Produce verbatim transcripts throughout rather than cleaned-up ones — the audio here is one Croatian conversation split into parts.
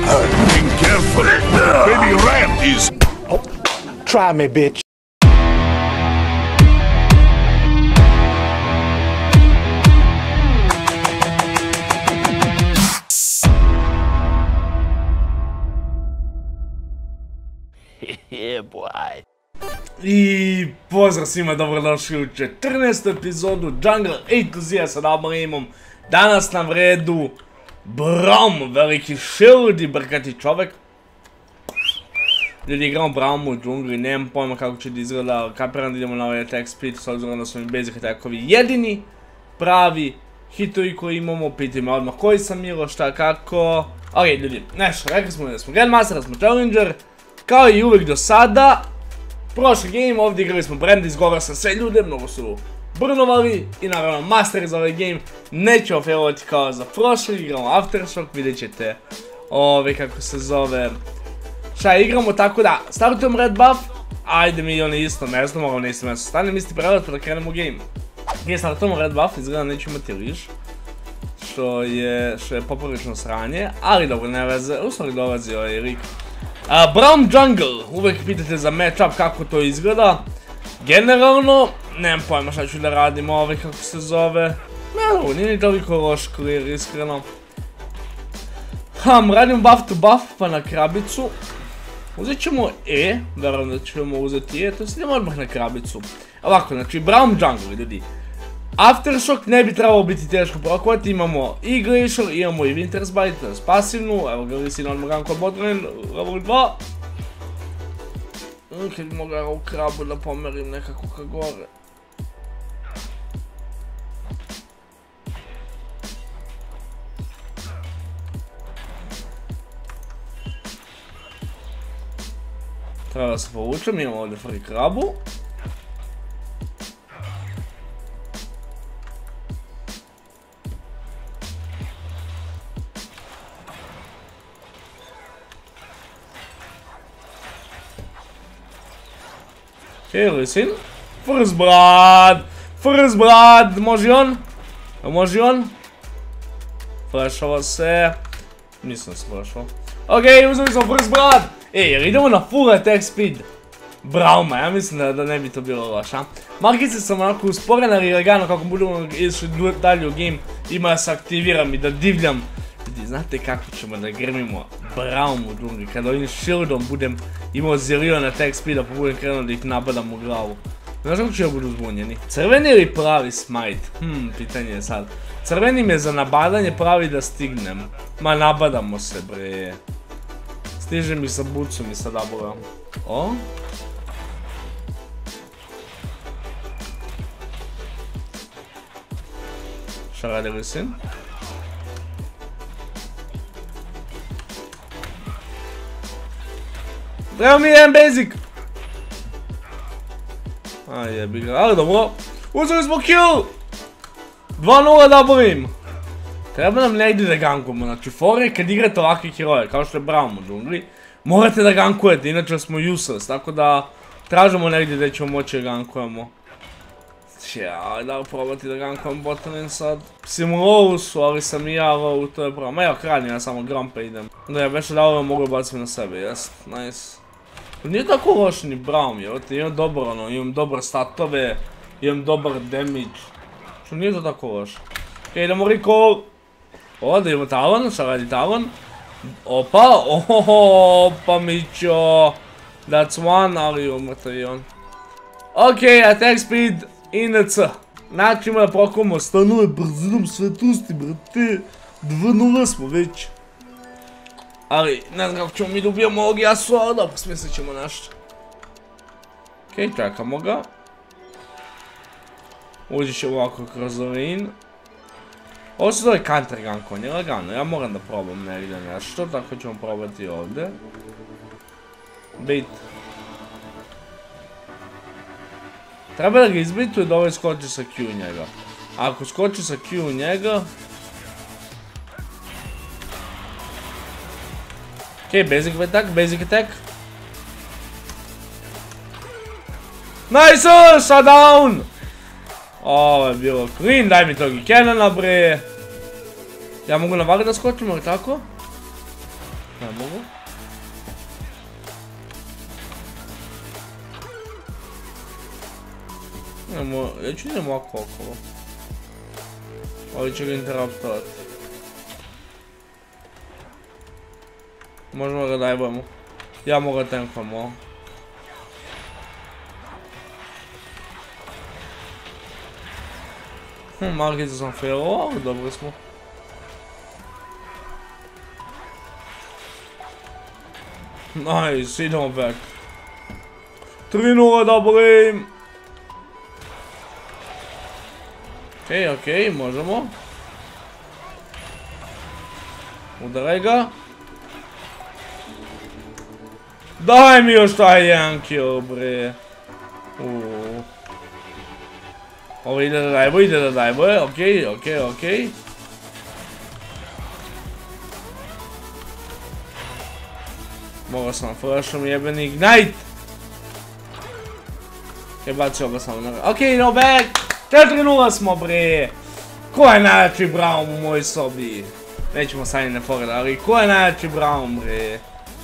Being careful. Baby rat is... Oh, try me, bitch. Yeah, boy. I pozdrav svima, dobrodošli u četrnaestu epizodu Jungle A to Z sa Dabrimom. Danas na redu Braum, veliki shield i brkati čovek. Ljudi, igramo Braum u džungli, nemam pojma kako će da izgleda, kapiram da idemo na ovaj attack speed, s obzirom da su mi basic attackovi jedini pravi hitovi koji imamo. Pitaj me odmah koji sam Milo, šta, kako. Ok, ljudi, nešto, rekli smo da smo Grandmaster, da smo Challenger, kao i uvijek do sada. Prošli game, ovdje igrali smo Brand, izgovorio sam sve ljude, mnogo su brnovali i naravno master za ovaj game. Nećemo failovati kao za prošli, igramo Aftershock, vidjet ćete ove kako se zove. Šta igramo, tako da startujemo red buff, ajde mi oni isto, ne znamo, ovo nisam ja stanem isti prelet pa da krenemo game. Gdje startujemo red buff, izgleda neću imati liš, što je, što je poprilično sranje, ali dobro, ne veze, u stvari dolazi ovaj lik. Uh, Braum Jungle, uvijek pitate za matchup kako to izgleda. Generalno, nemam pojma šta ću da radim ovaj kako se zove. Ne, ovo nije ni toliko loš clear, iskreno. Ham, radim buff to buff pa na krabicu. Uzet ćemo E, naravno da ćemo uzeti E, to se idemo odmah na krabicu. Ovako, znači Braum Jungle, ljudi. Aftershock ne bi trebalo biti teško prokovati, imamo i Glacial, imamo i Winter's Bite, to je pasivnu, evo ga Lisina odmah ganko botlane, level dva. Kad bi mogao u krabu da pomerim nekako ka gore. Treba da se povučem, imamo ovdje free krabu. Okej, Lisin. First Blood! First Blood! Može i on? Može i on? Flashova se. Nisam se flashao. Okej, uzeli smo First Blood! E, jer idemo na full attack speed. Brauma, ja mislim da, da ne bi to bilo loš, a? Markice sam onako usporen, ali lagano kako budemo išli dalje u game, ima da se aktiviram i da divljam. Ljudi, znate kako ćemo da grmimo Braum u džungli, kada ovim shieldom budem imao zilion attack speeda pa budem krenuo da ih nabadam u glavu. Znaš kako ću ja budu zbunjeni? Crveni ili pravi smite? Hmm, pitanje je sad. Crveni mi je za nabadanje, pravi da stignem. Ma nabadamo se bre. Stiže mi sa bucom i sa dabulom. O? Šta radi Lisin? Treba mi jedan basic! Aj jebi ga, ali dobro. Uzeli smo kill! dva nula Dabrim! Treba nam negdje da gankujemo, znači fore kad igrate ovakve heroje, kao što je Braum u džungli, morate da gankujete, inače smo useless, tako da tražimo negdje gdje ćemo moći da gankujemo. Ajde da probati da gankujem botlane sad. Sim low su, ali sam i ja low, to je pravo. Ma evo kradim, ja samo grompa idem. Da ja već da ovo mogu baciti na sebe, jest, nice. Nije tako loš ni Braum, jel' imam dobar ono, imam dobar statove, imam dobar damage. Što nije to tako loš. Okej, idemo recall. Ovdje imamo Talon, šta radi Talon? Opa, opa Mićo. That's one, ali umrta i on. Okej, attack speed in C. Znači ima da prokuvamo stanove brzinom svetosti, brate. dva nula smo već. Ali, ne znam kako ćemo mi da ubijemo ovog Yasuo, ali dobro, smislit ćemo nešto. Okej, čekamo ga. Uđit ćemo ovako kroz lane. Ovo se zove counter gank, on je lagano, ja moram da probam negdje nešto, tako ćemo probati ovdje. Bait. Treba da ga izbituje da ovaj skoči sa Q u njega. Ako skoči sa Q u njega... Okej, basic attack, basic attack. Nice, shutdown! Ovo je bilo clean, daj mi tog i Cannona bre. Ja mogu na vaga da skočim, ali tako? Ne mogu. Idemo, ja ću idemo ovako okolo. Ovi će ga interruptovati. Možemo ga dajbojemo. Ja mogu ga tankam ovo. Hm, Markicu sam failovao, dobro smo. Nice, idemo back. tri nula dobrim. Okej, okej, možemo. Udaraj ga. Daj mi još taj jedan kill, bre. Uuu. Ovo ide da dajboje, ide da dajboje, okej, okej, okej. Mogao sam flashom jebeni ignite. Okej, bacio ga samo na... Okej, no back! četiri nula smo, bre! Ko je najjači Braum u mojoj sobi? Nećemo sad ne forward, ali ko je najjači Braum, bre?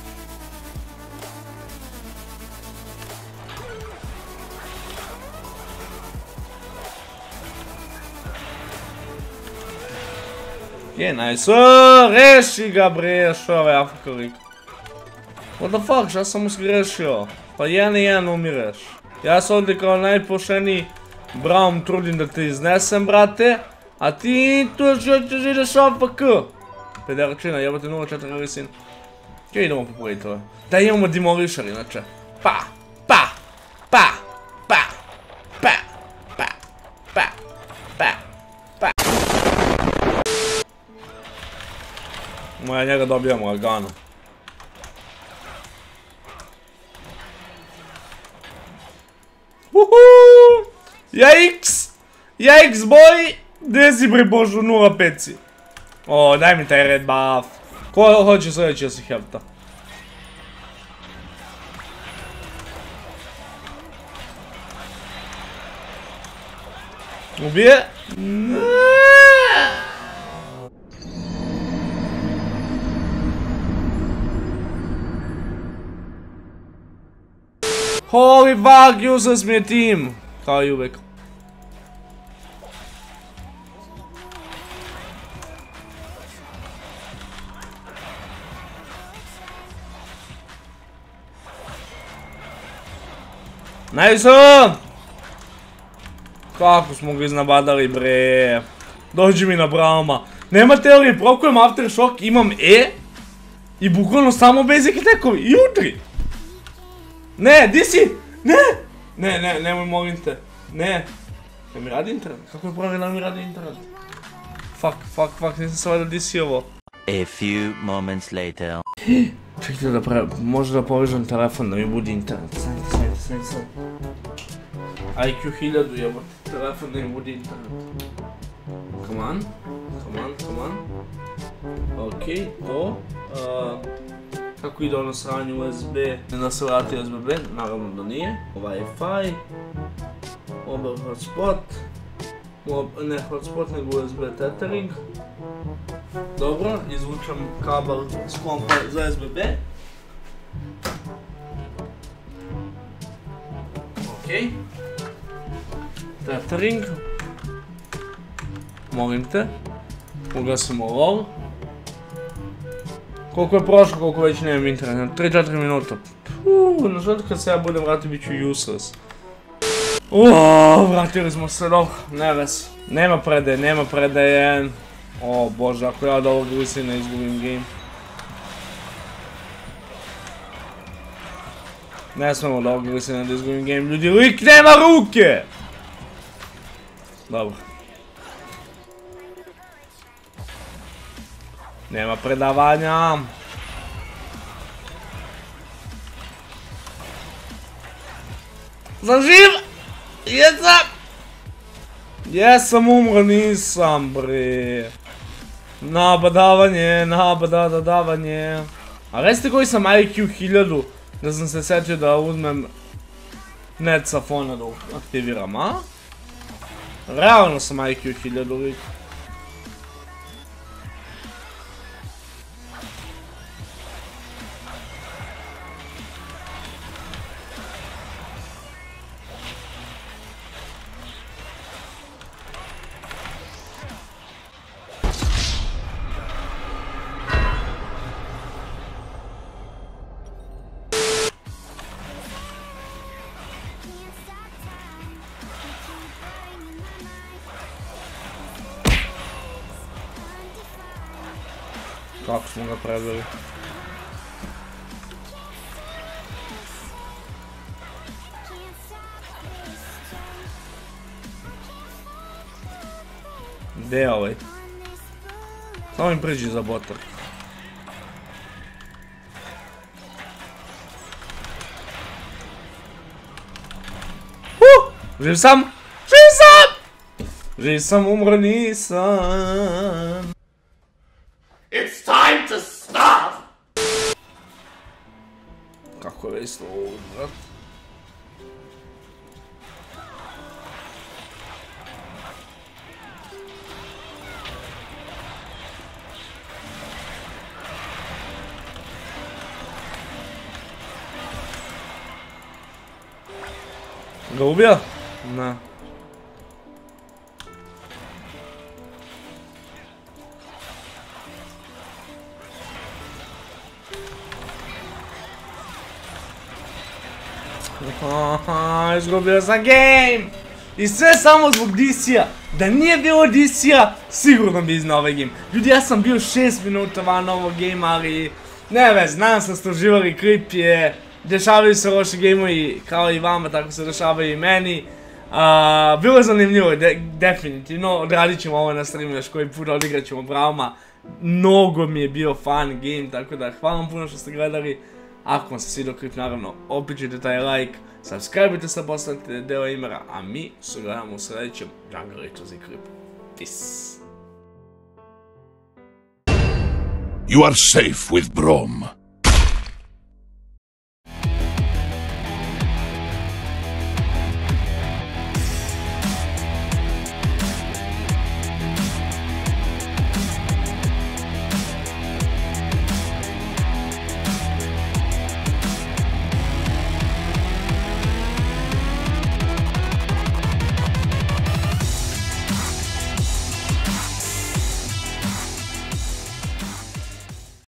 Je, nice, reši ga, bre, što je ovaj Afrikolik? What the fuck, šta sam mu zgrešio? Pa jedan i jedan umireš. Ja se ovdje kao najpošteniji Braum trudim da te iznesem, brate. A ti tu ćeš ideš A F K. Pederčina, jebate nula četiri visin. Kaj idemo popraviti ove? Da imamo demolišer inače. Pa, pa, pa, pa, pa, pa, pa, pa, pa. Moja njega dobijamo lagano. Uhuuu! Jajks! Jajks, boj! Gdje si, bre, božu, nula pet si? O, daj mi taj red buff. Ko hoće sljedeći da si helpta? Ubije? Holy fuck, useless mi je team! Kao i uvek. Nice! Kako smo ga iznabadali, bre. Dođi mi na Brauma. Nema teorije, prokujem Aftershock, imam E. I bukvalno samo basic attackovi. I utri! Ne, di si? Ne! Ne, ne, nemoj, molim te. Ne. Ne mi radi internet? Kako je pravi da mi radi internet? Fuck, fuck, fuck, nisam se valjda di si ovo. A few moments later. Čekajte da pravi, možda da povežem telefon da mi bude internet. Stanite, stanite, stanite, stanite. I Q hiljadu jebate, telefon da mi bude internet. Come on, come on, come on. Okej, to. Kako ide ono sranje U S B? Da se vrati U S B B, naravno da nije. Wi-Fi. Mobile hotspot. Ne hotspot nego U S B tethering. Dobro, izvučem kabel s kompa za U S B B. Okej. Tethering. Molim te. Ugasimo lol. Koliko je prošlo, koliko već nemam internet, tri četiri minuta. Puuu, na želju kad se ja budem vratiti bit ću useless. Uuuu, vratili smo se, dobro, ne ves. Nema predaje, nema predaje. O bože, ako ja od ovog glisina izgubim game. Ne smemo od ovog glisina da izgubim game, ljudi, lik nema ruke! Dobro. Nema predavanja. Sam živ! Jesam! Jesam umro, nisam, bre. Nabadavanje, nabadavanje. A recite koji sam I Q hiljadu, da sam se setio da uzmem net sa fona da aktiviram, a? Realno sam I Q hiljadu, lik. Kako smo ga predali. Gdje je ovaj? Samo im priđi za bota. Uh! Živ sam! Živ sam! Živ sam, umro nisam. It's time to stop! Kako je isto ovo, brat? Ga ubija? Ne. Haha, izgubio sam game! I sve samo zbog D C-a. Da nije bilo D C-a, sigurno bi iznao ovaj game. Ljudi, ja sam bio šest minuta van ovog game, ali... Ne vez, nadam se da ste uživali, klip je... Dešavaju se loši gameovi kao i vama, tako se dešavaju i meni. Bilo je zanimljivo, definitivno. Odradit ćemo ovo na streamu još koji put, odigrat ćemo Brauma. Mnogo mi je bio fun game, tako da hvala vam puno što ste gledali. Ako vam se svidio klip, naravno, opičite taj like, subscribe-ite se, postanite deo imera, a mi se gledamo u sljedećem Jungle Rituals klipu. Peace. You are safe with Braum.